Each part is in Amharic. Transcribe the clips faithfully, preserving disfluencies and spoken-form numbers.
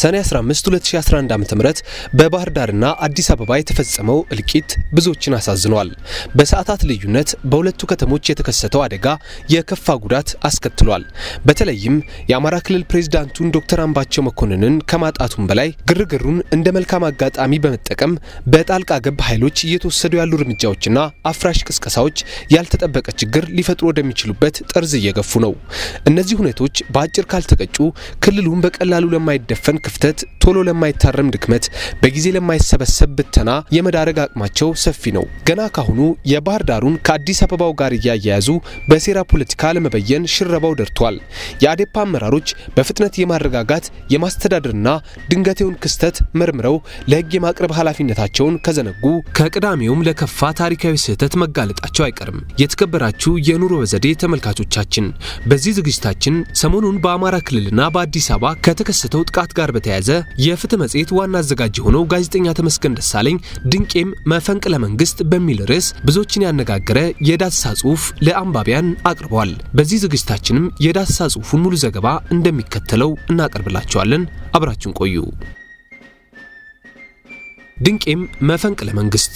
ሰኔ አስራ አምስት ሁለት ሺህ አስራ አንድ ዓ.ም በባህር ዳርና አዲስ አበባ የተፈጸመው እልቂት ብዙዎችን አሳዝኗል። በሰዓታት ልዩነት በሁለቱ ከተሞች የተከሰተው አደጋ የከፋ ጉዳት አስከትሏል። በተለይም የአማራ ክልል ፕሬዝዳንቱን ዶክተር አምባቸው መኮንንን ከማጣቱም በላይ ግርግሩን እንደ መልካም አጋጣሚ በመጠቀም በጣልቃ ገብ ኃይሎች እየተወሰዱ ያሉ እርምጃዎችና አፍራሽ ቅስቀሳዎች ያልተጠበቀ ችግር ሊፈጥሩ ወደሚችሉበት ጠርዝ እየገፉ ነው። እነዚህ ሁኔታዎች በአጭር ካልተቀጩ ክልሉን በቀላሉ ለማይደፈን ክፍተት ቶሎ ለማይታረም ድክመት በጊዜ ለማይሰበሰብ ብተና የመዳረግ አቅማቸው ሰፊ ነው። ገና ካሁኑ የባህር ዳሩን ከአዲስ አበባው ጋር ያያያዙ በሴራ ፖለቲካ ለመበየን ሽረባው ደርቷል። የአዴፓ አመራሮች በፍጥነት የማረጋጋት የማስተዳደርና ድንገቴውን ክስተት መርምረው ለህግ የማቅረብ ኃላፊነታቸውን ከዘነጉ ከቅዳሜውም ለከፋ ታሪካዊ ስህተት መጋለጣቸው አይቀርም። የተከበራችሁ የኑሮ በዘዴ ተመልካቾቻችን በዚህ ዝግጅታችን ሰሞኑን በአማራ ክልልና በአዲስ አበባ ከተከሰተው ጥቃት ጋር በተያያዘ የፍትህ መጽሔት ዋና አዘጋጅ ሆነው ጋዜጠኛ ተመስገን ደሳለኝ ድንቄም መፈንቅለ መንግስት በሚል ርዕስ ብዙዎችን ያነጋገረ የዳሰሳ ጽሑፍ ለአንባቢያን አቅርቧል። በዚህ ዝግጅታችንም የዳሰሳ ጽሑፉን ሙሉ ዘገባ እንደሚከተለው እናቀርብላችኋለን። አብራችሁን ቆዩ። ድንቄም መፈንቅለ መንግስት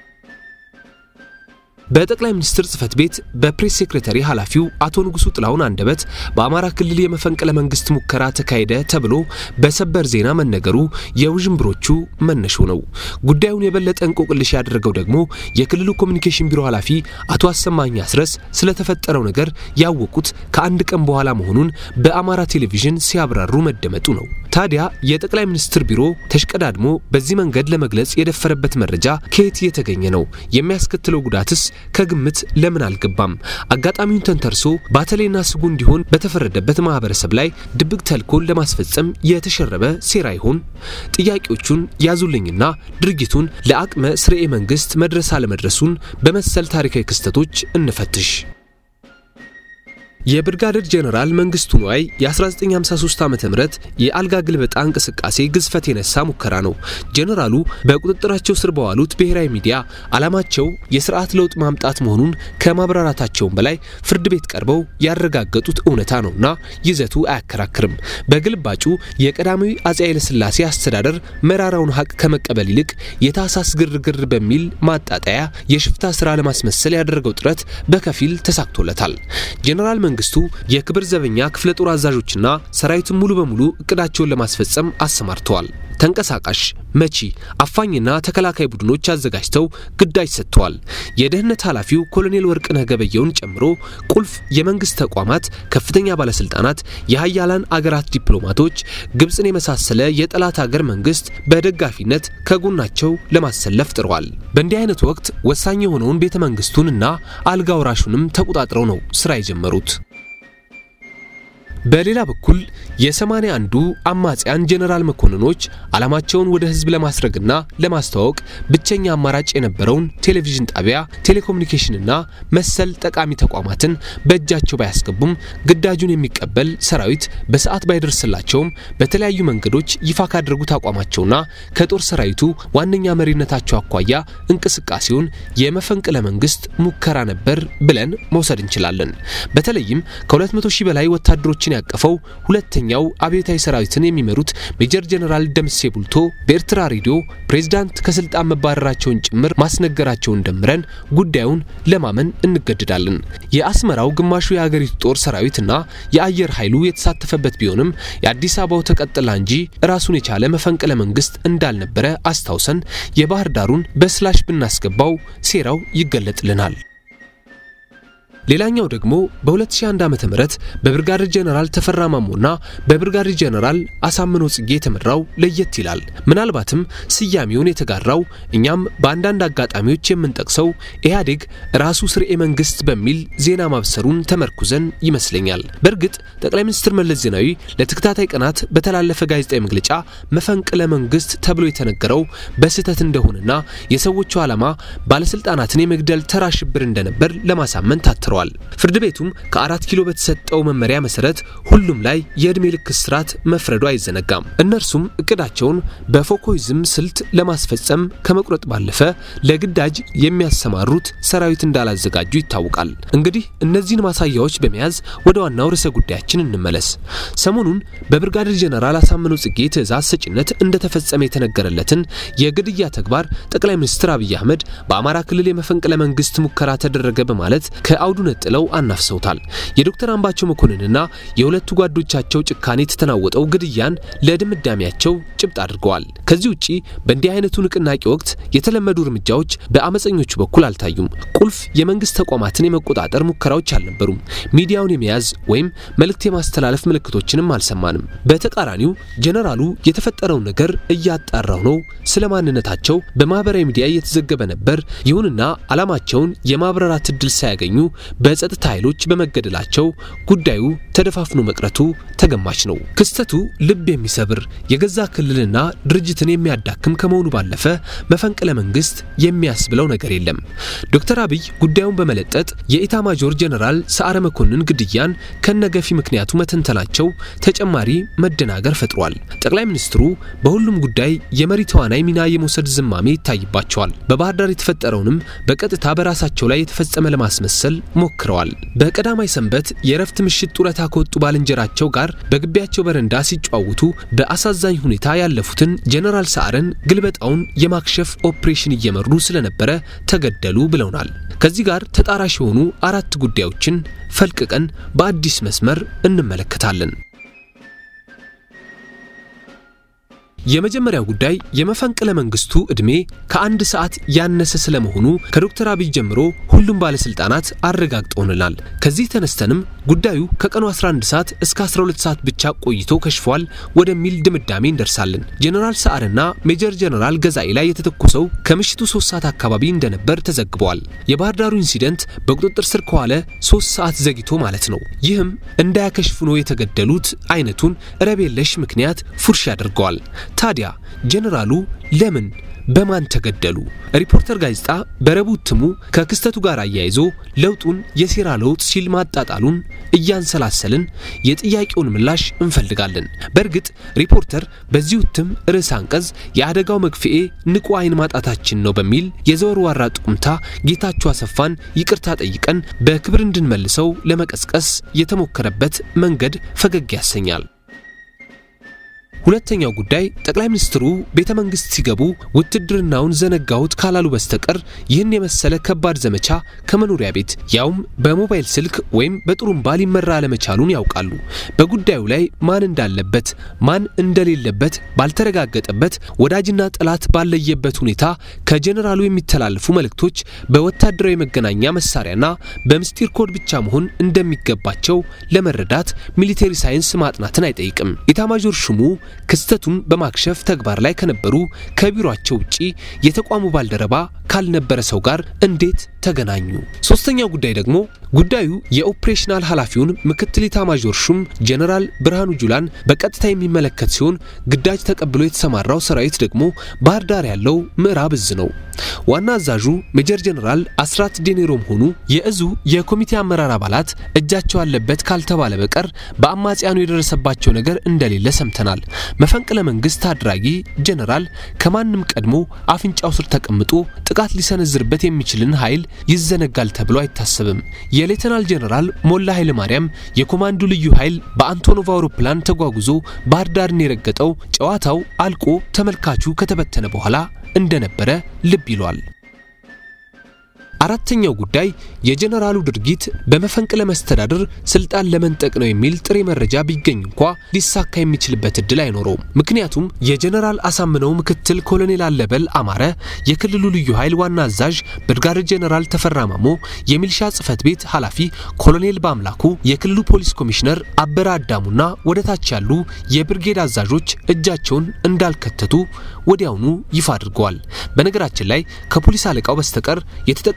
በጠቅላይ ሚኒስትር ጽፈት ቤት በፕሬስ ሴክሬታሪ ኃላፊው አቶ ንጉሱ ጥላውን አንደበት በአማራ ክልል የመፈንቅለ መንግስት ሙከራ ተካሄደ ተብሎ በሰበር ዜና መነገሩ የውዥንብሮቹ መነሾ ነው። ጉዳዩን የበለጠ እንቆቅልሽ ያደረገው ደግሞ የክልሉ ኮሙኒኬሽን ቢሮ ኃላፊ አቶ አሰማኝ አስረስ ስለተፈጠረው ነገር ያወቁት ከአንድ ቀን በኋላ መሆኑን በአማራ ቴሌቪዥን ሲያብራሩ መደመጡ ነው። ታዲያ የጠቅላይ ሚኒስትር ቢሮ ተሽቀዳድሞ በዚህ መንገድ ለመግለጽ የደፈረበት መረጃ ከየት የተገኘ ነው? የሚያስከትለው ጉዳትስ ከግምት ለምን አልገባም? አጋጣሚውን ተንተርሶ ባተሌና ስጉ እንዲሆን በተፈረደበት ማህበረሰብ ላይ ድብቅ ተልኮን ለማስፈጸም የተሸረበ ሴራ ይሆን? ጥያቄዎቹን ያዙልኝና ድርጊቱን ለአቅመ ስርኤ መንግስት መድረስ አለመድረሱን በመሰል ታሪካዊ ክስተቶች እንፈትሽ። የብርጋዴር ጀነራል መንግስቱ ንዋይ የ1953 ዓመተ ምህረት የአልጋ ግልበጣ እንቅስቃሴ ግዝፈት የነሳ ሙከራ ነው። ጀነራሉ በቁጥጥራቸው ስር በዋሉት ብሔራዊ ሚዲያ ዓላማቸው የሥርዓት ለውጥ ማምጣት መሆኑን ከማብራራታቸው በላይ ፍርድ ቤት ቀርበው ያረጋገጡት እውነታ ነውና ይዘቱ አያከራክርም። በግልባጩ የቀዳማዊ አፄ ኃይለ ሥላሴ አስተዳደር መራራውን ሀቅ ከመቀበል ይልቅ የታሳስ ግርግር በሚል ማጣጣያ የሽፍታ ስራ ለማስመሰል ያደረገው ጥረት በከፊል ተሳክቶለታል። ጀነራል መንግስቱ የክብር ዘበኛ ክፍለ ጦር አዛዦችና ሰራዊቱን ሙሉ በሙሉ እቅዳቸውን ለማስፈጸም አሰማርተዋል። ተንቀሳቃሽ መቺ አፋኝና ተከላካይ ቡድኖች አዘጋጅተው ግዳጅ ሰጥተዋል። የደህንነት ኃላፊው ኮሎኔል ወርቅነህ ገበየውን ጨምሮ ቁልፍ የመንግስት ተቋማት ከፍተኛ ባለስልጣናት፣ የሃያላን አገራት ዲፕሎማቶች ግብጽን የመሳሰለ የጠላት ሀገር መንግስት በደጋፊነት ከጎናቸው ለማሰለፍ ጥረዋል። በእንዲህ አይነት ወቅት ወሳኝ የሆነውን ቤተ መንግስቱንና አልጋ ወራሹንም ተቆጣጥረው ነው ስራ የጀመሩት። በሌላ በኩል የሰማንያ አንዱ አማጺያን ጀነራል መኮንኖች ዓላማቸውን ወደ ህዝብ ለማስረግና ለማስተዋወቅ ብቸኛ አማራጭ የነበረውን ቴሌቪዥን ጣቢያ፣ ቴሌኮሙኒኬሽንና መሰል ጠቃሚ ተቋማትን በእጃቸው ባያስገቡም ግዳጁን የሚቀበል ሰራዊት በሰዓት ባይደርስላቸውም በተለያዩ መንገዶች ይፋ ካደረጉት አቋማቸውና ከጦር ሰራዊቱ ዋነኛ መሪነታቸው አኳያ እንቅስቃሴውን የመፈንቅለ መንግስት ሙከራ ነበር ብለን መውሰድ እንችላለን። በተለይም ከሁለት መቶ ሺህ በላይ ወታደሮች ያቀፈው ሁለተኛው አብዮታዊ ሰራዊትን የሚመሩት ሜጀር ጀነራል ደምሴ ቡልቶ በኤርትራ ሬዲዮ ፕሬዝዳንት ከስልጣን መባረራቸውን ጭምር ማስነገራቸውን ደምረን ጉዳዩን ለማመን እንገደዳለን። የአስመራው ግማሹ የሀገሪቱ ጦር ሰራዊትና የአየር ኃይሉ የተሳተፈበት ቢሆንም የአዲስ አበባው ተቀጥላ እንጂ ራሱን የቻለ መፈንቅለ መንግስት እንዳልነበረ አስታውሰን የባህር ዳሩን በስላሽ ብናስገባው ሴራው ይገለጥልናል። ሌላኛው ደግሞ በ2001 ዓመተ ምህረት በብርጋዴር ጀነራል ተፈራ ማሞና በብርጋዴር ጀነራል አሳምነው ጽጌ የተመራው ለየት ይላል። ምናልባትም ስያሜውን የተጋራው እኛም በአንዳንድ አጋጣሚዎች የምንጠቅሰው ኢህአዴግ ራሱ ስርኤ መንግስት በሚል ዜና ማብሰሩን ተመርኩዘን ይመስለኛል። በእርግጥ ጠቅላይ ሚኒስትር መለስ ዜናዊ ለተከታታይ ቀናት በተላለፈ ጋዜጣዊ መግለጫ መፈንቅለ መንግስት ተብሎ የተነገረው በስህተት እንደሆነና የሰዎቹ ዓላማ ባለስልጣናትን የመግደል ተራ ሽብር እንደነበር ለማሳመን ታትረዋል። ተናግረዋል። ፍርድ ቤቱም ከአራት ኪሎ በተሰጠው መመሪያ መሰረት ሁሉም ላይ የእድሜ ልክ እስራት መፍረዱ አይዘነጋም። እነርሱም እቅዳቸውን በፎኮይዝም ስልት ለማስፈጸም ከመቁረጥ ባለፈ ለግዳጅ የሚያሰማሩት ሰራዊት እንዳላዘጋጁ ይታወቃል። እንግዲህ እነዚህን ማሳያዎች በመያዝ ወደ ዋናው ርዕሰ ጉዳያችን እንመለስ። ሰሞኑን በብርጋዴር ጀነራል አሳምነው ጽጌ ትዕዛዝ ሰጪነት እንደተፈጸመ የተነገረለትን የግድያ ተግባር ጠቅላይ ሚኒስትር አብይ አህመድ በአማራ ክልል የመፈንቅለ መንግስት ሙከራ ተደረገ በማለት ከአውዱ ነጥለው አናፍሰውታል። የዶክተር አምባቸው መኮንንና የሁለቱ ጓዶቻቸው ጭካኔ ተተናወጠው ግድያን ለድምዳሜያቸው ጭብጥ አድርገዋል። ከዚህ ውጪ በእንዲህ አይነቱ ንቅናቄ ወቅት የተለመዱ እርምጃዎች በአመፀኞቹ በኩል አልታዩም። ቁልፍ የመንግስት ተቋማትን የመቆጣጠር ሙከራዎች አልነበሩም። ሚዲያውን የመያዝ ወይም መልእክት የማስተላለፍ ምልክቶችንም አልሰማንም። በተቃራኒው ጀነራሉ የተፈጠረው ነገር እያጣራው ነው ስለማንነታቸው በማህበራዊ ሚዲያ እየተዘገበ ነበር። ይሁንና ዓላማቸውን የማብራራት እድል ሳያገኙ በጸጥታ ኃይሎች በመገደላቸው ጉዳዩ ተደፋፍኖ መቅረቱ ተገማች ነው። ክስተቱ ልብ የሚሰብር የገዛ ክልልና ድርጅትን የሚያዳክም ከመሆኑ ባለፈ መፈንቅለ መንግስት የሚያስብለው ነገር የለም። ዶክተር አብይ ጉዳዩን በመለጠጥ የኢታማጆር ጀነራል ሰዓረ መኮንን ግድያን ከነገፊ ምክንያቱ መተንተናቸው ተጨማሪ መደናገር ፈጥሯል። ጠቅላይ ሚኒስትሩ በሁሉም ጉዳይ የመሪ ተዋናይ ሚና የመውሰድ ዝማሜ ይታይባቸዋል። በባህር ዳር የተፈጠረውንም በቀጥታ በራሳቸው ላይ የተፈጸመ ለማስመሰል ሞክረዋል። በቀዳማይ ሰንበት የረፍት ምሽት ጡረታ ከወጡ ባልንጀራቸው ጋር በግቢያቸው በረንዳ ሲጫወቱ በአሳዛኝ ሁኔታ ያለፉትን ጀነራል ሰዓረን ግልበጣውን የማክሸፍ ኦፕሬሽን እየመሩ ስለነበረ ተገደሉ ብለውናል። ከዚህ ጋር ተጣራሽ የሆኑ አራት ጉዳዮችን ፈልቅቀን በአዲስ መስመር እንመለከታለን። የመጀመሪያው ጉዳይ የመፈንቅለ መንግስቱ እድሜ ከአንድ ሰዓት ያነሰ ስለመሆኑ ከዶክተር አብይ ጀምሮ ሁሉም ባለስልጣናት አረጋግጠውናል። ከዚህ ተነስተንም ጉዳዩ ከቀኑ አስራ አንድ ሰዓት እስከ አስራ ሁለት ሰዓት ብቻ ቆይቶ ከሽፏል ወደሚል ድምዳሜ እንደርሳለን። ጀነራል ሰዓረና ሜጀር ጀነራል ገዛኢ ላይ የተተኮሰው ከምሽቱ ሶስት ሰዓት አካባቢ እንደነበር ተዘግቧል። የባህር ዳሩ ኢንሲደንት በቁጥጥር ስር ከዋለ ሶስት ሰዓት ዘግይቶ ማለት ነው። ይህም እንዳያከሽፉ ነው የተገደሉት አይነቱን ረቤለሽ ምክንያት ፉርሽ ያደርገዋል። ታዲያ ጀነራሉ ለምን በማን ተገደሉ? ሪፖርተር ጋዜጣ በረቡዕ እትሙ ከክስተቱ ጋር አያይዞ ለውጡን የሴራ ለውጥ ሲል ማጣጣሉን እያንሰላሰልን የጥያቄውን ምላሽ እንፈልጋለን። በእርግጥ ሪፖርተር በዚህ እትም ርዕሰ አንቀጽ የአደጋው መግፍኤ ንቁ አይን ማጣታችን ነው በሚል የዘወርዋራ ጥቁምታ ጌታቸው አሰፋን ይቅርታ ጠይቀን በክብር እንድንመልሰው ለመቀስቀስ የተሞከረበት መንገድ ፈገግ ያሰኛል። ሁለተኛው ጉዳይ ጠቅላይ ሚኒስትሩ ቤተ መንግስት ሲገቡ ውትድርናውን ዘነጋውት ካላሉ በስተቀር ይህን የመሰለ ከባድ ዘመቻ ከመኖሪያ ቤት ያውም በሞባይል ስልክ ወይም በጥሩምባ ሊመራ ለመቻሉን ያውቃሉ። በጉዳዩ ላይ ማን እንዳለበት ማን እንደሌለበት ባልተረጋገጠበት ወዳጅና ጠላት ባለየበት ሁኔታ ከጀነራሉ የሚተላለፉ መልእክቶች በወታደራዊ መገናኛ መሳሪያና በምስጢር ኮድ ብቻ መሆን እንደሚገባቸው ለመረዳት ሚሊተሪ ሳይንስ ማጥናትን አይጠይቅም። ኢታማጆር ሹሙ ክስተቱን በማክሸፍ ተግባር ላይ ከነበሩ ከቢሮአቸው ውጪ የተቋሙ ባልደረባ ካልነበረ ሰው ጋር እንዴት ተገናኙ? ሶስተኛው ጉዳይ ደግሞ ጉዳዩ የኦፕሬሽናል ኃላፊውን ምክትል ኢታማጆር ሹም ጀነራል ብርሃኑ ጁላን በቀጥታ የሚመለከት ሲሆን ግዳጅ ተቀብሎ የተሰማራው ሰራዊት ደግሞ ባህር ዳር ያለው ምዕራብ እዝ ነው። ዋና አዛዡ ሜጀር ጀነራል አስራት ዴኔሮም ሆኑ የእዙ የኮሚቴ አመራር አባላት እጃቸው አለበት ካልተባለ በቀር በአማጺያኑ የደረሰባቸው ነገር እንደሌለ ሰምተናል። መፈንቅለ መንግስት አድራጊ ጀነራል ከማንም ቀድሞ አፍንጫው ስር ተቀምጦ ጥቃት ሊሰነዝርበት የሚችልን ኃይል ይዘነጋል ተብሎ አይታሰብም። የሌተናል ጀነራል ሞላ ኃይለ ማርያም የኮማንዶ ልዩ ኃይል በአንቶኖቭ አውሮፕላን ተጓጉዞ ባህር ዳርን የረገጠው ጨዋታው አልቆ ተመልካቹ ከተበተነ በኋላ እንደነበረ ልብ ይሏል። አራተኛው ጉዳይ የጀነራሉ ድርጊት በመፈንቅለ መስተዳድር ስልጣን ለመንጠቅ ነው የሚል ጥሬ መረጃ ቢገኝ እንኳን ሊሳካ የሚችልበት እድል አይኖርም። ምክንያቱም የጀነራል አሳምነው ምክትል ኮሎኔል አለበል አማረ የክልሉ ልዩ ኃይል ዋና አዛዥ ብርጋዴር ጀነራል ተፈራማሞ የሚልሻ ጽፈት ቤት ኃላፊ ኮሎኔል ባምላኩ የክልሉ ፖሊስ ኮሚሽነር አበራ አዳሙና ወደታች ያሉ የብርጌድ አዛዦች እጃቸውን እንዳልከተቱ ወዲያውኑ ይፋ አድርገዋል። በነገራችን ላይ ከፖሊስ አለቃው በስተቀር የተጠቀ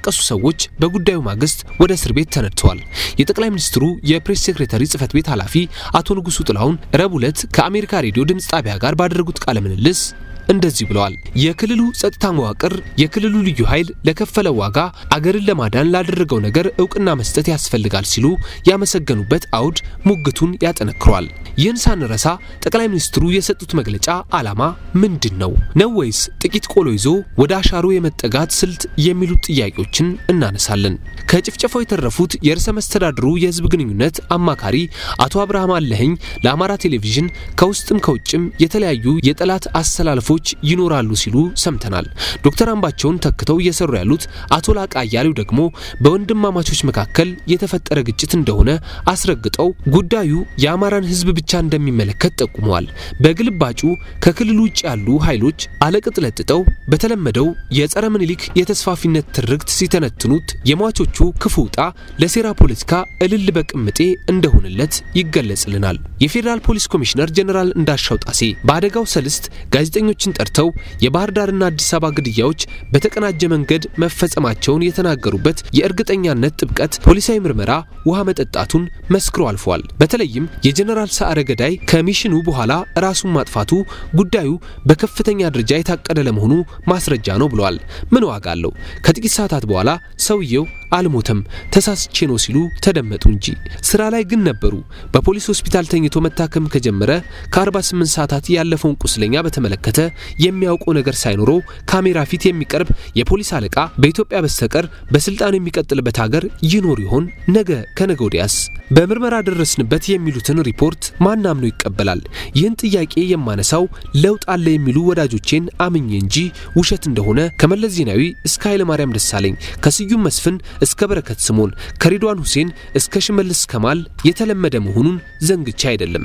የተጠቀሱ ሰዎች በጉዳዩ ማግስት ወደ እስር ቤት ተነድተዋል። የጠቅላይ ሚኒስትሩ የፕሬስ ሴክሬታሪ ጽፈት ቤት ኃላፊ አቶ ንጉሱ ጥላሁን ረቡዕ ዕለት ከአሜሪካ ሬዲዮ ድምጽ ጣቢያ ጋር ባደረጉት ቃለ ምልልስ እንደዚህ ብለዋል። የክልሉ ጸጥታ መዋቅር የክልሉ ልዩ ኃይል ለከፈለው ዋጋ አገርን ለማዳን ላደረገው ነገር ዕውቅና መስጠት ያስፈልጋል ሲሉ ያመሰገኑበት አውድ ሙግቱን ያጠነክሯል። ይህን ሳንረሳ ጠቅላይ ሚኒስትሩ የሰጡት መግለጫ ዓላማ ምንድነው? ነው ወይስ ጥቂት ቆሎ ይዞ ወደ አሻሮ የመጠጋት ስልት የሚሉ ጥያቄዎችን እናነሳለን። ከጭፍጨፋው የተረፉት የርዕሰ መስተዳድሩ የህዝብ ግንኙነት አማካሪ አቶ አብርሃም አለህኝ ለአማራ ቴሌቪዥን ከውስጥም ከውጭም የተለያዩ የጠላት አሰላልፎች ይኖራሉ ሲሉ ሰምተናል። ዶክተር አምባቸውን ተክተው እየሰሩ ያሉት አቶ ላቃ ያለው ደግሞ በወንድማማቾች መካከል የተፈጠረ ግጭት እንደሆነ አስረግጠው ጉዳዩ የአማራን ህዝብ ብቻ እንደሚመለከት ጠቁመዋል። በግልባጩ ከክልሉ ውጭ ያሉ ኃይሎች አለቅጥለጥጠው በተለመደው የጸረ ምኒልክ የተስፋፊነት ትርክት ሲተነትኑት የሟቾቹ ክፉጣ ለሴራ ፖለቲካ እልል በቅምጤ እንደሆነለት ይገለጽልናል። የፌደራል ፖሊስ ኮሚሽነር ጀነራል እንዳሻው ጣሴ በአደጋው ሰልስት ጋዜጠኞችን ጠርተው የባህር ዳርና አዲስ አበባ ግድያዎች በተቀናጀ መንገድ መፈጸማቸውን የተናገሩበት የእርግጠኛነት ጥብቀት ፖሊሳዊ ምርመራ ውሃ መጠጣቱን መስክሮ አልፏል። በተለይም የጀነራል ሰዓረ ገዳይ ከሚሽኑ በኋላ ራሱን ማጥፋቱ ጉዳዩ በከፍተኛ ደረጃ የታቀደ ለመሆኑ ማስረጃ ነው ብለዋል። ምን ዋጋ አለው? ከጥቂት ሰዓታት በኋላ ሰውየው አልሞተም ተሳስቼ ነው ሲሉ ተደመጡ እንጂ ስራ ላይ ግን ነበሩ። በፖሊስ ሆስፒታል ተኝቶ መታከም ከጀመረ ከ48 ሰዓታት ያለፈውን ቁስለኛ በተመለከተ የሚያውቀው ነገር ሳይኖረው ካሜራ ፊት የሚቀርብ የፖሊስ አለቃ በኢትዮጵያ በስተቀር በስልጣን የሚቀጥልበት ሀገር ይኖር ይሆን? ነገ ከነገ ወዲያስ? በምርመራ ደረስንበት የሚሉትን ሪፖርት ማናምኖ ይቀበላል? ይህን ጥያቄ የማነሳው ለውጥ አለ የሚሉ ወዳጆቼን አምኜ እንጂ ውሸት እንደሆነ ከመለስ ዜናዊ እስከ ኃይለ ማርያም ደሳለኝ ከስዩም መስፍን እስከ በረከት ስምኦን ከሪድዋን ሁሴን እስከ ሽመልስ ከማል የተለመደ መሆኑን ዘንግቻ አይደለም።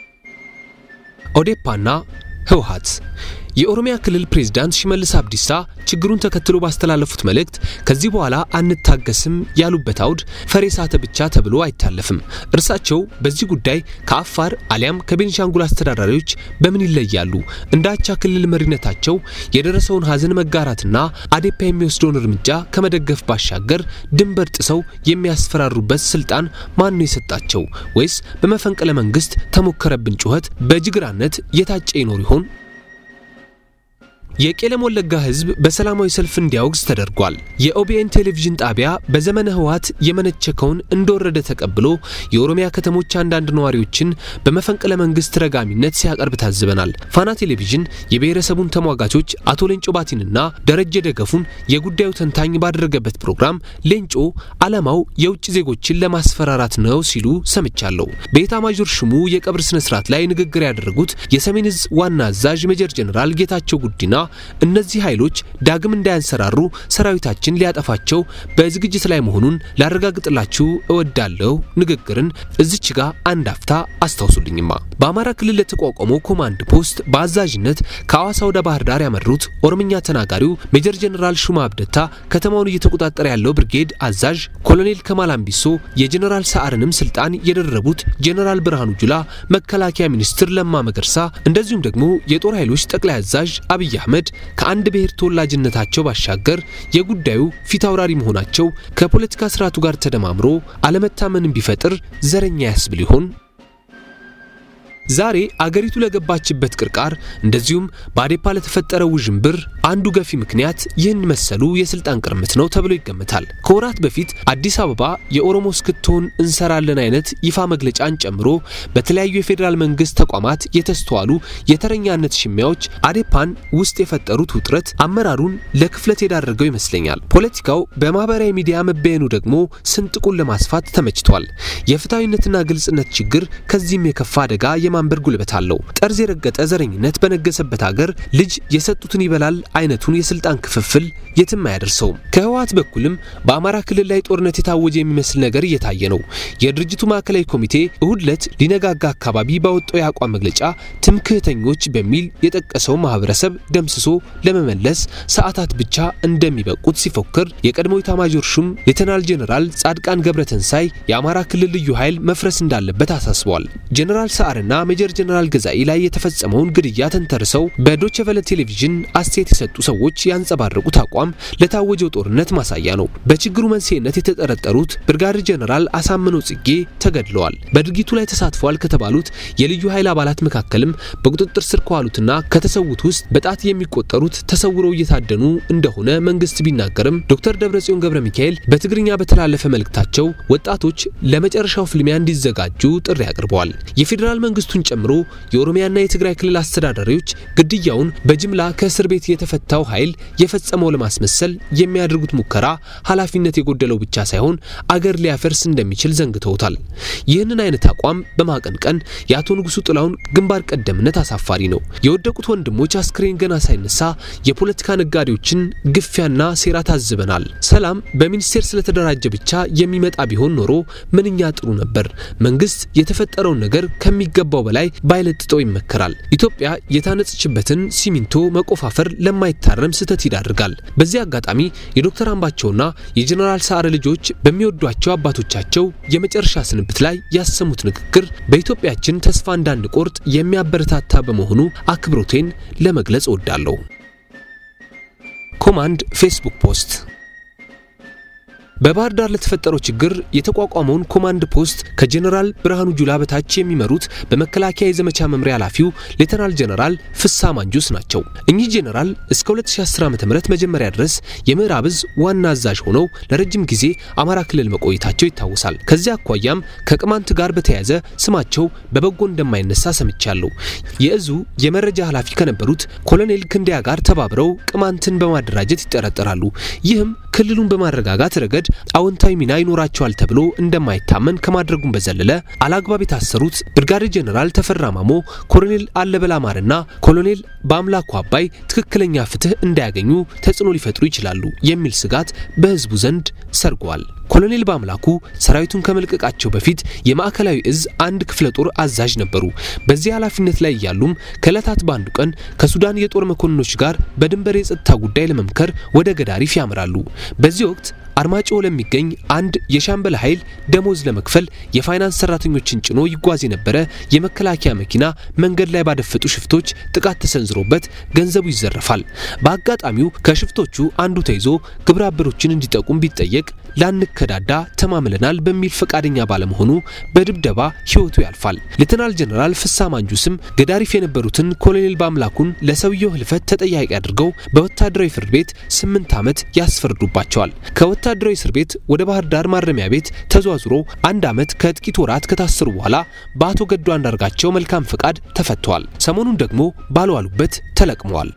ኦዴፓና ህወሓት የኦሮሚያ ክልል ፕሬዝዳንት ሽመልስ አብዲሳ ችግሩን ተከትሎ ባስተላለፉት መልእክት ከዚህ በኋላ አንታገስም ያሉበት አውድ ፈሬሳተ ብቻ ተብሎ አይታለፍም። እርሳቸው በዚህ ጉዳይ ከአፋር አሊያም ከቤንሻንጉል አስተዳዳሪዎች በምን ይለያሉ? እንዳቻ ክልል መሪነታቸው የደረሰውን ሀዘን መጋራትና አዴፓ የሚወስደውን እርምጃ ከመደገፍ ባሻገር ድንበር ጥሰው የሚያስፈራሩበት ስልጣን ማን ነው የሰጣቸው? ወይስ በመፈንቅለ መንግስት ተሞከረብን ጩኸት በጅግራነት የታጨ ይኖር ይሆን? የቄለም ወለጋ ህዝብ በሰላማዊ ሰልፍ እንዲያወግዝ ተደርጓል። የኦቢኤን ቴሌቪዥን ጣቢያ በዘመነ ህወሓት የመነቸከውን እንደወረደ ተቀብሎ የኦሮሚያ ከተሞች አንዳንድ ነዋሪዎችን በመፈንቅለ መንግስት ረጋሚነት ሲያቀርብ ታዝበናል። ፋና ቴሌቪዥን የብሔረሰቡን ተሟጋቾች አቶ ሌንጮ ባቲንና ደረጀ ደገፉን የጉዳዩ ተንታኝ ባደረገበት ፕሮግራም ሌንጮ ዓላማው የውጭ ዜጎችን ለማስፈራራት ነው ሲሉ ሰምቻለሁ። በኤታማዦር ሹሙ የቀብር ስነ ስርዓት ላይ ንግግር ያደረጉት የሰሜን ዕዝ ዋና አዛዥ ሜጀር ጀነራል ጌታቸው ጉዲና እነዚህ ኃይሎች ዳግም እንዳያንሰራሩ ሰራዊታችን ሊያጠፋቸው በዝግጅት ላይ መሆኑን ላረጋግጥላችሁ እወዳለሁ ንግግርን እዚች ጋር አንድ አፍታ አስተውሱልኝማ። በአማራ ክልል ለተቋቋመው ኮማንድ ፖስት በአዛዥነት ከሐዋሳ ወደ ባህር ዳር ያመሩት ኦሮምኛ ተናጋሪው ሜጀር ጀነራል ሹማ አብደታ ከተማውን እየተቆጣጠረ ያለው ብርጌድ አዛዥ ኮሎኔል ከማል አምቢሶ የጀነራል ሰዓረንም ስልጣን የደረቡት ጀነራል ብርሃኑ ጁላ መከላከያ ሚኒስትር ለማ መገርሳ እንደዚሁም ደግሞ የጦር ኃይሎች ጠቅላይ አዛዥ አብይ አህመድ ከአንድ ብሔር ተወላጅነታቸው ባሻገር የጉዳዩ ፊት አውራሪ መሆናቸው ከፖለቲካ ስርዓቱ ጋር ተደማምሮ አለመታመንን ቢፈጥር ዘረኛ ያስብል ይሆን? ዛሬ አገሪቱ ለገባችበት ቅርቃር እንደዚሁም በአዴፓ ለተፈጠረው ውዥንብር አንዱ ገፊ ምክንያት ይህን መሰሉ የስልጣን ቅርምት ነው ተብሎ ይገመታል። ከወራት በፊት አዲስ አበባ የኦሮሞ ስክቶን እንሰራለን አይነት ይፋ መግለጫን ጨምሮ በተለያዩ የፌደራል መንግስት ተቋማት የተስተዋሉ የተረኛነት ሽሚያዎች አዴፓን ውስጥ የፈጠሩት ውጥረት አመራሩን ለክፍለት የዳረገው ይመስለኛል። ፖለቲካው በማህበራዊ ሚዲያ መበየኑ ደግሞ ስንጥቁን ለማስፋት ተመችቷል። የፍትሃዊነትና ግልጽነት ችግር ከዚህም የከፋ አደጋ የማንበር ጉልበት አለው። ጠርዝ የረገጠ ዘረኝነት በነገሰበት ሀገር ልጅ የሰጡትን ይበላል አይነቱን የስልጣን ክፍፍል የትም አያደርሰውም። ከህወሓት በኩልም በአማራ ክልል ላይ ጦርነት የታወጀ የሚመስል ነገር እየታየ ነው። የድርጅቱ ማዕከላዊ ኮሚቴ እሁድ ዕለት ሊነጋጋ አካባቢ ባወጣው የአቋም መግለጫ ትምክህተኞች በሚል የጠቀሰው ማህበረሰብ ደምስሶ ለመመለስ ሰዓታት ብቻ እንደሚበቁት ሲፎክር የቀድሞው ኤታማዦር ሹም ሌተናል ጀነራል ጻድቃን ገብረተንሳይ የአማራ ክልል ልዩ ኃይል መፍረስ እንዳለበት አሳስበዋል። ጀነራል ሰዓረና ሜጀር ጀነራል ገዛኢ ላይ የተፈጸመውን ግድያ ተንተርሰው በዶቼ ቬለ ቴሌቪዥን አስተያየት የሰጡ ሰዎች ያንጸባረቁት አቋም ለታወጀው ጦርነት ማሳያ ነው። በችግሩ መንስኤነት የተጠረጠሩት ብርጋዴር ጀነራል አሳምነው ጽጌ ተገድለዋል። በድርጊቱ ላይ ተሳትፈዋል ከተባሉት የልዩ ኃይል አባላት መካከልም በቁጥጥር ስር ከዋሉትና ከተሰዉት ውስጥ በጣት የሚቆጠሩት ተሰውረው እየታደኑ እንደሆነ መንግስት ቢናገርም ዶክተር ደብረጽዮን ገብረ ሚካኤል በትግርኛ በተላለፈ መልእክታቸው ወጣቶች ለመጨረሻው ፍልሚያ እንዲዘጋጁ ጥሪ አቅርበዋል። የፌደራል መንግስቱን ጨምሮ የኦሮሚያና የትግራይ ክልል አስተዳዳሪዎች ግድያውን በጅምላ ከእስር ቤት የተፈታው ኃይል የፈጸመው ለማስመሰል የሚያደርጉት ሙከራ ኃላፊነት የጎደለው ብቻ ሳይሆን አገር ሊያፈርስ እንደሚችል ዘንግተውታል። ይህንን አይነት አቋም በማቀንቀን የአቶ ንጉሱ ጥላውን ግንባር ቀደምነት አሳፋሪ ነው። የወደቁት ወንድሞች አስክሬን ገና ሳይነሳ የፖለቲካ ነጋዴዎችን ግፊያና ሴራ ታዝበናል። ሰላም በሚኒስቴር ስለተደራጀ ብቻ የሚመጣ ቢሆን ኖሮ ምንኛ ጥሩ ነበር። መንግስት የተፈጠረው ነገር ከሚገባው በላይ ባይለጥጠው ይመከራል። ኢትዮጵያ የታነጸችበትን ሲሚንቶ መቆፋፈር ለማይታረም ስተት ይዳርጋል። በዚህ አጋጣሚ የዶክተር አምባቸውና የጀነራል ሰዓረ ልጆች በሚወዷቸው አባቶቻቸው የመጨረሻ ስንብት ላይ ያሰሙት ንግግር በኢትዮጵያችን ተስፋ እንዳንቆርጥ የሚያበረታታ በመሆኑ አክብሮቴን ለመግለጽ እወዳለሁ። ኮማንድ ፌስቡክ ፖስት በባህር ዳር ለተፈጠረው ችግር የተቋቋመውን ኮማንድ ፖስት ከጀነራል ብርሃኑ ጁላ በታች የሚመሩት በመከላከያ የዘመቻ መምሪያ ኃላፊው ሌተናል ጀነራል ፍሳ ማንጁስ ናቸው። እኚህ ጀነራል እስከ ሁለት ሺህ አስር ዓመተ ምህረት መጀመሪያ ድረስ የምዕራብ ዕዝ ዋና አዛዥ ሆነው ለረጅም ጊዜ አማራ ክልል መቆየታቸው ይታወሳል። ከዚያ አኳያም ከቅማንት ጋር በተያያዘ ስማቸው በበጎ እንደማይነሳ ሰምቻለሁ። የእዙ የመረጃ ኃላፊ ከነበሩት ኮሎኔል ክንዲያ ጋር ተባብረው ቅማንትን በማደራጀት ይጠረጠራሉ። ይህም ክልሉን በማረጋጋት ረገድ አዎንታዊ ሚና ይኖራቸዋል ተብሎ እንደማይታመን ከማድረጉም በዘለለ አላግባብ የታሰሩት ብርጋዴር ጀነራል ተፈራ ማሞ፣ ኮሎኔል አለበል አማረና ኮሎኔል በአምላኩ አባይ ትክክለኛ ፍትህ እንዳያገኙ ተጽዕኖ ሊፈጥሩ ይችላሉ የሚል ስጋት በህዝቡ ዘንድ ሰርጓል። ኮሎኔል በአምላኩ ሰራዊቱን ከመልቀቃቸው በፊት የማዕከላዊ ዕዝ አንድ ክፍለ ጦር አዛዥ ነበሩ። በዚህ ኃላፊነት ላይ ያሉም ከለታት ባንዱ ቀን ከሱዳን የጦር መኮንኖች ጋር በድንበር የጸጥታ ጉዳይ ለመምከር ወደ ገዳሪፍ ያመራሉ። በዚህ ወቅት አርማጭሆ ለሚገኝ አንድ የሻምበል ኃይል ደሞዝ ለመክፈል የፋይናንስ ሰራተኞችን ጭኖ ይጓዝ የነበረ የመከላከያ መኪና መንገድ ላይ ባደፈጡ ሽፍቶች ጥቃት ተሰንዝሮበት ገንዘቡ ይዘረፋል። በአጋጣሚው ከሽፍቶቹ አንዱ ተይዞ ግብረ አበሮችን እንዲጠቁም ቢጠየቅ ላንከዳዳ ተማምለናል በሚል ፈቃደኛ ባለመሆኑ በድብደባ ህይወቱ ያልፋል። ሌተናል ጀነራል ፍሳ ማንጁስም ገዳሪፍ የነበሩትን ኮሎኔል በአምላኩን ለሰውየው ህልፈት ተጠያቂ አድርገው በወታደራዊ ፍርድ ቤት ስምንት ዓመት ያስፈርዱባቸዋል። ከወታደራዊ እስር ቤት ወደ ባህር ዳር ማረሚያ ቤት ተዟዙሮ አንድ ዓመት ከጥቂት ወራት ከታሰሩ በኋላ በአቶ ገዱ አንዳርጋቸው መልካም ፈቃድ ተፈተዋል። ሰሞኑን ደግሞ ባልዋሉበት ተለቅመዋል።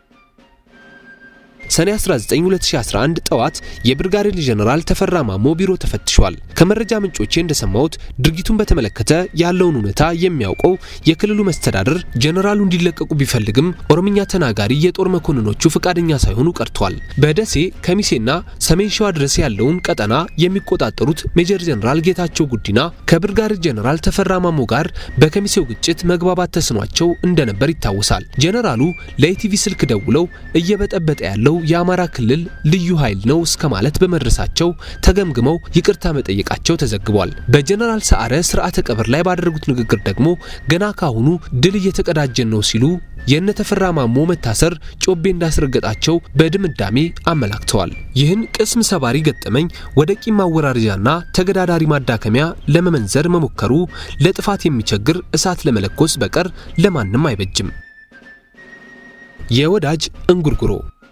ሰኔ አስራ ዘጠኝ ሁለት ሺህ አስራ አንድ ጠዋት የብርጋዴር ጀነራል ተፈራ ማሞ ቢሮ ተፈትሿል። ከመረጃ ምንጮቼ እንደሰማሁት ድርጊቱን በተመለከተ ያለውን ሁኔታ የሚያውቀው የክልሉ መስተዳድር ጀነራሉ እንዲለቀቁ ቢፈልግም ኦሮምኛ ተናጋሪ የጦር መኮንኖቹ ፈቃደኛ ሳይሆኑ ቀርቷል። በደሴ ከሚሴና ሰሜን ሸዋ ድረስ ያለውን ቀጠና የሚቆጣጠሩት ሜጀር ጀነራል ጌታቸው ጉዲና ከብርጋዴር ጀነራል ተፈራ ማሞ ጋር በከሚሴው ግጭት መግባባት ተስኗቸው እንደነበር ይታወሳል። ጀነራሉ ለኢቲቪ ስልክ ደውለው እየበጠበጠ ያለው የአማራ ክልል ልዩ ኃይል ነው እስከማለት በመድረሳቸው ተገምግመው ይቅርታ መጠየቃቸው ተዘግቧል። በጀነራል ሰዓረ ስርዓተ ቀብር ላይ ባደረጉት ንግግር ደግሞ ገና ካሁኑ ድል እየተቀዳጀን ነው ሲሉ የነተፈራ ማሞ መታሰር ጮቤ እንዳስረገጣቸው በድምዳሜ አመላክተዋል። ይህን ቅስም ሰባሪ ገጠመኝ ወደ ቂም ማወራረጃና ተገዳዳሪ ማዳከሚያ ለመመንዘር መሞከሩ ለጥፋት የሚቸግር እሳት ለመለኮስ በቀር ለማንም አይበጅም። የወዳጅ እንጉርጉሮ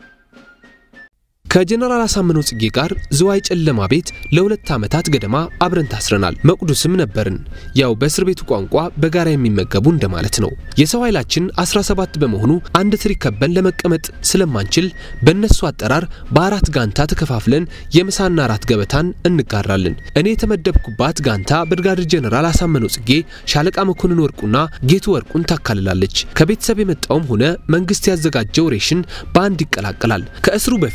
ከጀነራል አሳምነው ጽጌ ጋር ዝዋይ ጨለማ ቤት ለሁለት ዓመታት ገደማ አብረን ታስረናል። መቅዱስም ነበርን። ያው በእስር ቤቱ ቋንቋ በጋራ የሚመገቡ እንደማለት ነው። የሰው ኃይላችን አስራ ሰባት በመሆኑ አንድ ትሪ ከበን ለመቀመጥ ስለማንችል በእነሱ አጠራር በአራት ጋንታ ተከፋፍለን የምሳና አራት ገበታን እንጋራለን። እኔ የተመደብኩባት ጋንታ ብርጋዴር ጀነራል አሳምነው ጽጌ፣ ሻለቃ መኮንን ወርቁና ጌቱ ወርቁን ታካልላለች። ከቤተሰብ የመጣውም ሆነ መንግስት ያዘጋጀው ሬሽን በአንድ ይቀላቀላል። ከእስሩ በፊት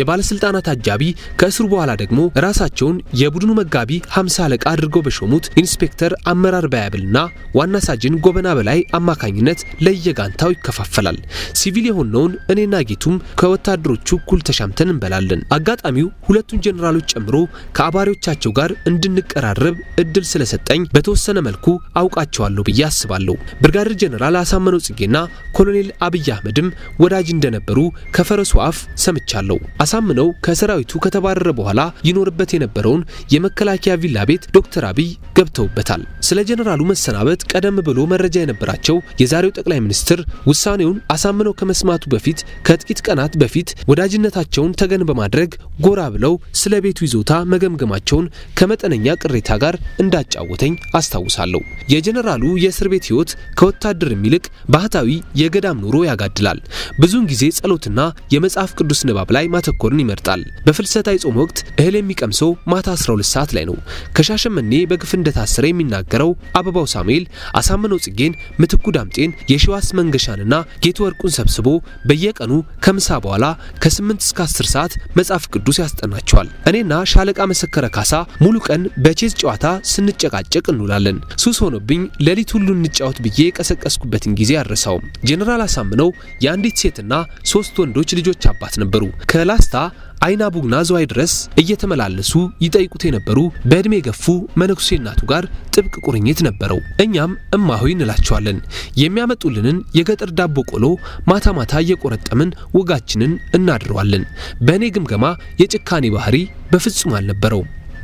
የባለስልጣናት አጃቢ ከእስሩ በኋላ ደግሞ ራሳቸውን የቡድኑ መጋቢ ሃምሳ አለቃ አድርገው በሾሙት ኢንስፔክተር አመራር ባያብልና ዋና ሳጅን ጎበና በላይ አማካኝነት ለየጋንታው ይከፋፈላል። ሲቪል የሆነውን እኔና ጌቱም ከወታደሮቹ እኩል ተሻምተን እንበላለን። አጋጣሚው ሁለቱን ጀነራሎች ጨምሮ ከአባሪዎቻቸው ጋር እንድንቀራረብ እድል ስለሰጠኝ በተወሰነ መልኩ አውቃቸዋለሁ ብዬ አስባለሁ። ብርጋዴር ጀነራል አሳምነው ጽጌና ኮሎኔል አብይ አህመድም ወዳጅ እንደነበሩ ከፈረሱ አፍ ሰምቻለሁ። አሳምነው ከሰራዊቱ ከተባረረ በኋላ ይኖርበት የነበረውን የመከላከያ ቪላ ቤት ዶክተር አብይ ገብተውበታል። ስለ ጀነራሉ መሰናበት ቀደም ብሎ መረጃ የነበራቸው የዛሬው ጠቅላይ ሚኒስትር ውሳኔውን አሳምነው ከመስማቱ በፊት ከጥቂት ቀናት በፊት ወዳጅነታቸውን ተገን በማድረግ ጎራ ብለው ስለ ቤቱ ይዞታ መገምገማቸውን ከመጠነኛ ቅሬታ ጋር እንዳጫወተኝ አስታውሳለሁ። የጀነራሉ የእስር ቤት ህይወት ከወታደር የሚልቅ ባህታዊ የገዳም ኑሮ ያጋድላል። ብዙውን ጊዜ ጸሎትና የመጽሐፍ ቅዱስ ንባብ ላይ ማተኮርን ይመርጣል። በፍልሰታ ጾም ወቅት እህል የሚቀምሰው ማታ አስራ ሁለት ሰዓት ላይ ነው። ከሻሸመኔ በግፍ እንደታሰረ የሚናገረው አበባው ሳሙኤል አሳምነው ጽጌን፣ ምትኩ ዳምጤን፣ የሺዋስ መንገሻንና ጌቱ ወርቁን ሰብስቦ በየቀኑ ከምሳ በኋላ ከስምንት እስከ አስር ሰዓት መጽሐፍ ቅዱስ ያስጠናቸዋል። እኔና ሻለቃ መሰከረ ካሳ ሙሉ ቀን በቼዝ ጨዋታ ስንጨቃጨቅ እንውላለን። ሱስ ሆኖብኝ ሌሊት ሁሉ እንጫወት ብዬ ቀሰቀስኩበትን ጊዜ አረሳው። ጀነራል አሳምነው የአንዲት ሴትና ሶስት ወንዶች ልጆች አባት ነበሩ። ከላስታ አይና ቡግና ዞይ ድረስ እየተመላለሱ ይጠይቁት የነበሩ በእድሜ ገፉ መነኩሴ እናቱ ጋር ጥብቅ ቁርኝት ነበረው። እኛም እማሆይ እንላቸዋለን። የሚያመጡልንን የገጠር ዳቦ ቆሎ ማታ ማታ እየቆረጠምን ወጋችንን እናድረዋለን። በእኔ ግምገማ የጭካኔ ባህሪ በፍጹም አልነበረው።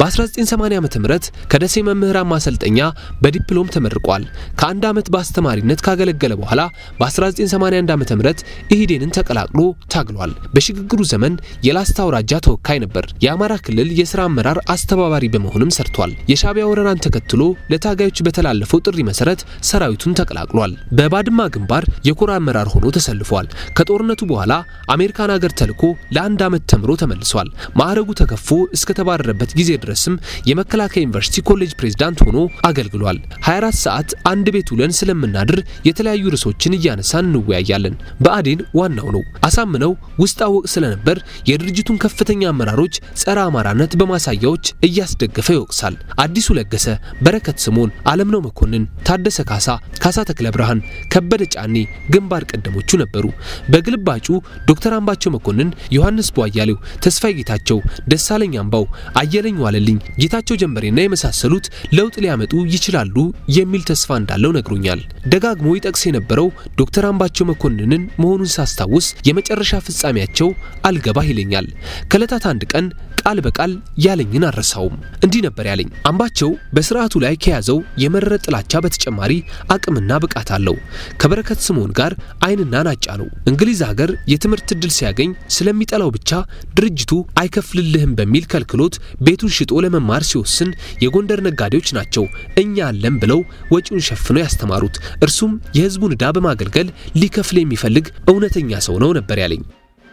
በ1980 ዓመተ ምህረት ከደሴ መምህራን ማሰልጠኛ በዲፕሎም ተመርቋል። ከአንድ ዓመት በአስተማሪነት ካገለገለ በኋላ በ1981 ዓመተ ምህረት ኢህዴንን ተቀላቅሎ ታግሏል። በሽግግሩ ዘመን የላስታ አውራጃ ተወካይ ነበር። የአማራ ክልል የሥራ አመራር አስተባባሪ በመሆንም ሰርቷል። የሻቢያ ወረራን ተከትሎ ለታጋዮች በተላለፈው ጥሪ መሰረት ሰራዊቱን ተቀላቅሏል። በባድማ ግንባር የኮር አመራር ሆኖ ተሰልፏል። ከጦርነቱ በኋላ አሜሪካን ሀገር ተልኮ ለአንድ ዓመት ተምሮ ተመልሷል። ማዕረጉ ተከፎ እስከ ተባረረበት ጊዜ ድረስም የመከላከያ ዩኒቨርሲቲ ኮሌጅ ፕሬዝዳንት ሆኖ አገልግሏል። ሃያ አራት ሰዓት አንድ ቤት ውለን ስለምናድር የተለያዩ ርዕሶችን እያነሳን እንወያያለን። በአዴን ዋናው ነው። አሳምነው ውስጥ አወቅ ስለነበር የድርጅቱን ከፍተኛ አመራሮች ጸረ አማራነት በማሳያዎች እያስደገፈ ይወቅሳል። አዲሱ ለገሰ፣ በረከት ስምዖን፣ አለምነው መኮንን፣ ታደሰ ካሳ፣ ካሳ ተክለ ብርሃን፣ ከበደ ጫኔ ግንባር ቀደሞቹ ነበሩ። በግልባጩ ዶክተር አምባቸው መኮንን፣ ዮሐንስ ቧያሌው፣ ተስፋይ ጌታቸው፣ ደሳለኝ አምባው፣ አየለኝ ዋለልኝ፣ ጌታቸው ጀንበሬና የመሳሰሉት ለውጥ ሊያመጡ ይችላሉ የሚል ተስፋ እንዳለው ነግሮኛል። ደጋግሞ ይጠቅስ የነበረው ዶክተር አምባቸው መኮንንን መሆኑን ሳስታውስ የመጨረሻ ፍጻሜያቸው አልገባህ ይለኛል። ከለታት አንድ ቀን ቃል በቃል ያለኝን አረሳውም። እንዲህ ነበር ያለኝ። አምባቸው በስርዓቱ ላይ ከያዘው የመረረ ጥላቻ በተጨማሪ አቅምና ብቃት አለው። ከበረከት ስምዖን ጋር አይንና ናጫ ነው። እንግሊዝ ሀገር የትምህርት ዕድል ሲያገኝ ስለሚጠላው ብቻ ድርጅቱ አይከፍልልህም በሚል ከልክሎት ቤቱን ሽጦ ለመማር ሲወስን የጎንደር ነጋዴዎች ናቸው እኛ አለም ብለው ወጪውን ሸፍነው ያስተማሩት። እርሱም የህዝቡን ዕዳ በማገልገል ሊከፍል የሚፈልግ እውነተኛ ሰው ነው ነበር ያለኝ።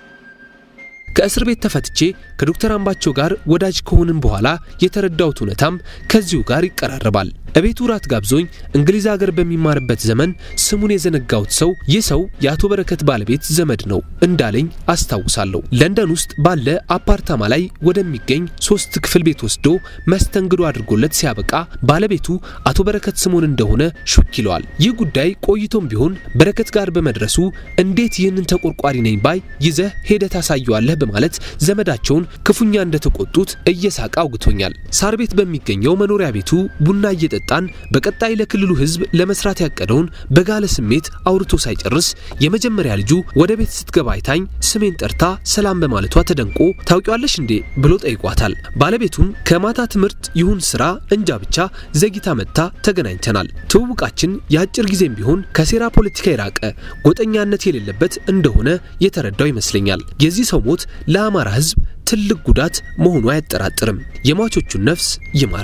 ከእስር ቤት ተፈትቼ ከዶክተር አምባቸው ጋር ወዳጅ ከሆንን በኋላ የተረዳውት እውነታም ከዚሁ ጋር ይቀራረባል። እቤቱ ራት ጋብዞኝ እንግሊዝ ሀገር በሚማርበት ዘመን ስሙን የዘነጋውት ሰው ይህ ሰው የአቶ በረከት ባለቤት ዘመድ ነው እንዳለኝ አስታውሳለሁ። ለንደን ውስጥ ባለ አፓርታማ ላይ ወደሚገኝ ሶስት ክፍል ቤት ወስዶ መስተንግዶ አድርጎለት ሲያበቃ ባለቤቱ አቶ በረከት ስምዖን እንደሆነ ሹክ ይለዋል። ይህ ጉዳይ ቆይቶም ቢሆን በረከት ጋር በመድረሱ እንዴት ይህንን ተቆርቋሪ ነኝ ባይ ይዘህ ሄደህ ታሳየዋለህ በማለት ዘመዳቸውን ክፉኛ እንደተቆጡት እየሳቀ አውግቶኛል። ሳር ቤት በሚገኘው መኖሪያ ቤቱ ቡና እየጠጣን በቀጣይ ለክልሉ ህዝብ ለመስራት ያቀደውን በጋለ ስሜት አውርቶ ሳይጨርስ የመጀመሪያ ልጁ ወደ ቤት ስትገባ አይታኝ ስሜን ጠርታ ሰላም በማለቷ ተደንቆ ታውቂዋለሽ እንዴ ብሎ ጠይቋታል። ባለቤቱም ከማታ ትምህርት ይሁን ስራ እንጃ ብቻ ዘግይታ መጣ ተገናኝተናል። ትውውቃችን ያጭር ጊዜም ቢሆን ከሴራ ፖለቲካ የራቀ ጎጠኛነት የሌለበት እንደሆነ የተረዳው ይመስለኛል። የዚህ ሰው ሞት ለአማራ ህዝብ ትልቅ ጉዳት መሆኑ አይጠራጠርም። የሟቾቹን ነፍስ ይማር።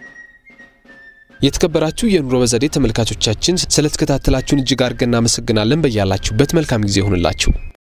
የተከበራችሁ የኑሮ በዘዴ ተመልካቾቻችን ስለተከታተላችሁን እጅግ አድርገን እናመሰግናለን። በያላችሁበት መልካም ጊዜ ይሁንላችሁ።